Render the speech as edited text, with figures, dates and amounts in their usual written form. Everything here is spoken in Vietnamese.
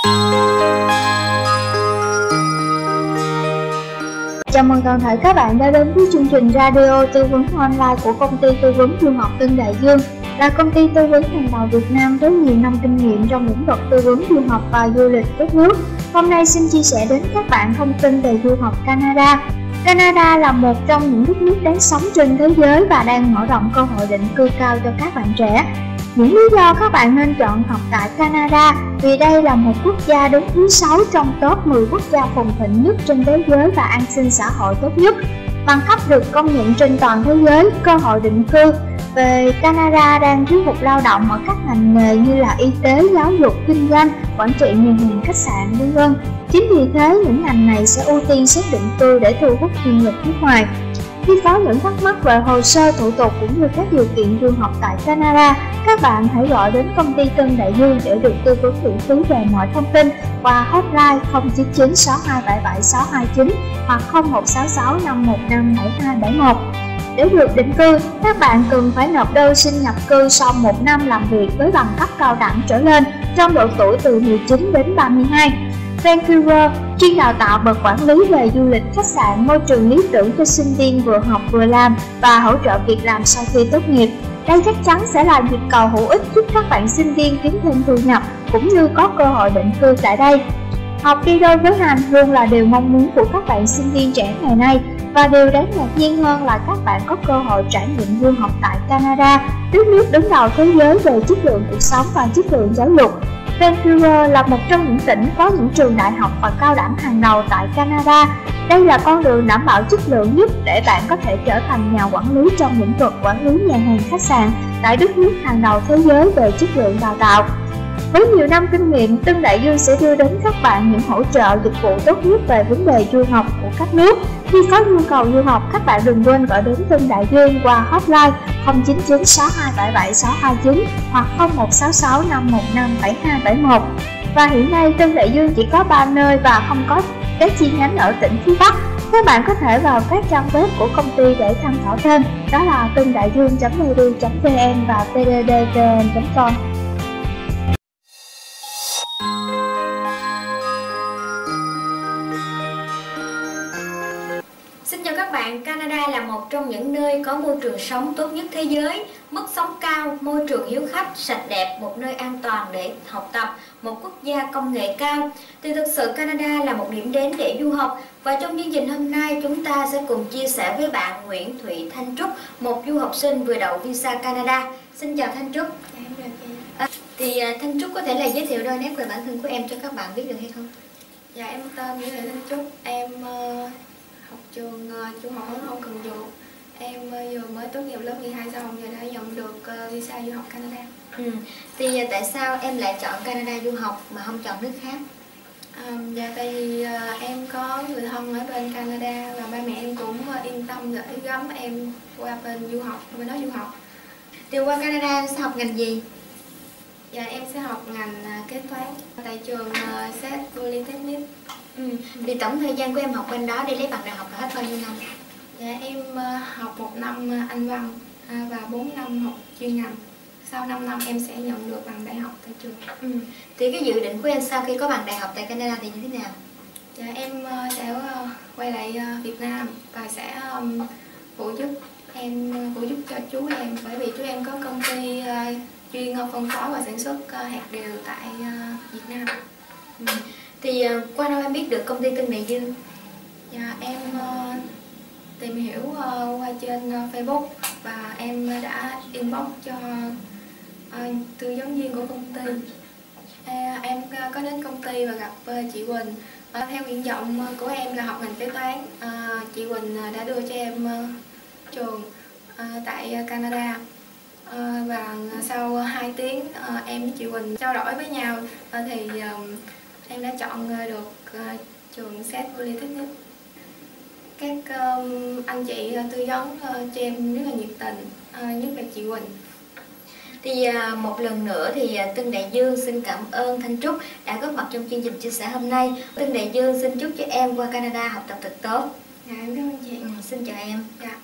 Chào mừng toàn thể các bạn đã đến với chương trình radio tư vấn online của công ty tư vấn du học Tân Đại Dương, là công ty tư vấn hàng đầu Việt Nam với nhiều năm kinh nghiệm trong lĩnh vực tư vấn du học và du lịch các nước. Hôm nay xin chia sẻ đến các bạn thông tin về du học Canada. Canada là một trong những đất nước đáng sống trên thế giới và đang mở rộng cơ hội định cư cao cho các bạn trẻ. Những lý do các bạn nên chọn học tại Canada vì đây là một quốc gia đứng thứ 6 trong top 10 quốc gia phồn thịnh nhất trên thế giới và an sinh xã hội tốt nhất. Bằng cấp được công nhận trên toàn thế giới, cơ hội định cư về Canada đang thiếu hụt lao động ở các ngành nghề như là y tế, giáo dục, kinh doanh, quản trị nhà hàng, khách sạn, v.v. Chính vì thế, những ngành này sẽ ưu tiên xét định cư để thu hút nhân lực nước ngoài. Khi có những thắc mắc về hồ sơ, thủ tục cũng như các điều kiện du học tại Canada, các bạn hãy gọi đến công ty Tân Đại Dương để được tư vấn miễn phí về mọi thông tin qua hotline 099 6277 629 hoặc 0166 515 7271. Để được định cư, các bạn cần phải nộp đơn xin nhập cư sau 1 năm làm việc với bằng cấp cao đẳng trở lên trong độ tuổi từ 19 đến 32. Vancouver chuyên đào tạo bậc quản lý về du lịch, khách sạn, môi trường lý tưởng cho sinh viên vừa học vừa làm và hỗ trợ việc làm sau khi tốt nghiệp. Đây chắc chắn sẽ là nhịp cầu hữu ích giúp các bạn sinh viên kiếm thêm thu nhập cũng như có cơ hội định cư tại đây. Học đi đôi với hành luôn là điều mong muốn của các bạn sinh viên trẻ ngày nay, và điều đáng ngạc nhiên hơn là các bạn có cơ hội trải nghiệm du học tại Canada, đất nước đứng đầu thế giới về chất lượng cuộc sống và chất lượng giáo dục. Vancouver là một trong những tỉnh có những trường đại học và cao đẳng hàng đầu tại Canada. Đây là con đường đảm bảo chất lượng nhất để bạn có thể trở thành nhà quản lý trong lĩnh vực quản lý nhà hàng, khách sạn tại đất nước hàng đầu thế giới về chất lượng đào tạo. Với nhiều năm kinh nghiệm, Tân Đại Dương sẽ đưa đến các bạn những hỗ trợ dịch vụ tốt nhất về vấn đề du học của các nước. Khi có nhu cầu du học, các bạn đừng quên gọi đến Tân Đại Dương qua hotline 099 6277 629 hoặc 0166 515 7271. Và hiện nay Tân Đại Dương chỉ có 3 nơi và không có các chi nhánh ở tỉnh phía Bắc. Các bạn có thể vào các trang web của công ty để tham khảo thêm, đó là tândạidương.edu.vn và tddvn.com. Xin chào các bạn, Canada là một trong những nơi có môi trường sống tốt nhất thế giới, mức sống cao, môi trường hiếu khách, sạch đẹp, một nơi an toàn để học tập, một quốc gia công nghệ cao. Thì thực sự Canada là một điểm đến để du học, và trong chương trình hôm nay chúng ta sẽ cùng chia sẻ với bạn Nguyễn Thị Thanh Trúc, một du học sinh vừa đậu visa Canada. Xin chào Thanh Trúc. Thì Thanh Trúc có thể là giới thiệu đôi nét về bản thân của em cho các bạn biết được hay không? Dạ, em tên Nguyễn Thị Thanh Trúc, em học trường trung học phổ thông Cần Giờ. Em vừa mới tốt nghiệp lớp 12 xong và đã nhận được visa du học Canada. Thì tại sao em lại chọn Canada du học mà không chọn nước khác? Dạ, tại vì em có người thân ở bên Canada và ba mẹ em cũng yên tâm gửi gắm em qua bên du học, bên đó du học. Thì qua Canada em sẽ học ngành gì? Dạ, em sẽ học ngành kế toán tại trường SET Polytechnic. Thì tổng thời gian của em học bên đó để lấy bằng đại học là hết bao nhiêu năm? Dạ, em học 1 năm Anh văn và 4 năm học chuyên ngành. Sau 5 năm em sẽ nhận được bằng đại học tại trường. Thì cái dự định của em sau khi có bằng đại học tại Canada thì như thế nào? Dạ, em sẽ quay lại Việt Nam và sẽ phụ giúp cho chú em, bởi vì chú em có công ty chuyên phân phối và sản xuất hạt điều tại Việt Nam. Thì qua đâu em biết được công ty Tân Đại Dương? Dạ, em tìm hiểu qua trên Facebook và em đã inbox cho tư vấn viên của công ty. Em có đến công ty và gặp chị Quỳnh. Theo nguyện vọng của em là học ngành kế toán, chị Quỳnh đã đưa cho em trường tại Canada. Và sau 2 tiếng em với chị Quỳnh trao đổi với nhau thì em đã chọn được trường SET Polytechnic. Các anh chị tư vấn cho em rất là nhiệt tình, nhất là chị Quỳnh. Thì một lần nữa thì Tân Đại Dương xin cảm ơn Thanh Trúc đã góp mặt trong chương trình chia sẻ hôm nay. Tân Đại Dương xin chúc cho em qua Canada học tập thật tốt. Dạ, em cảm ơn chị. Xin chào em. Dạ.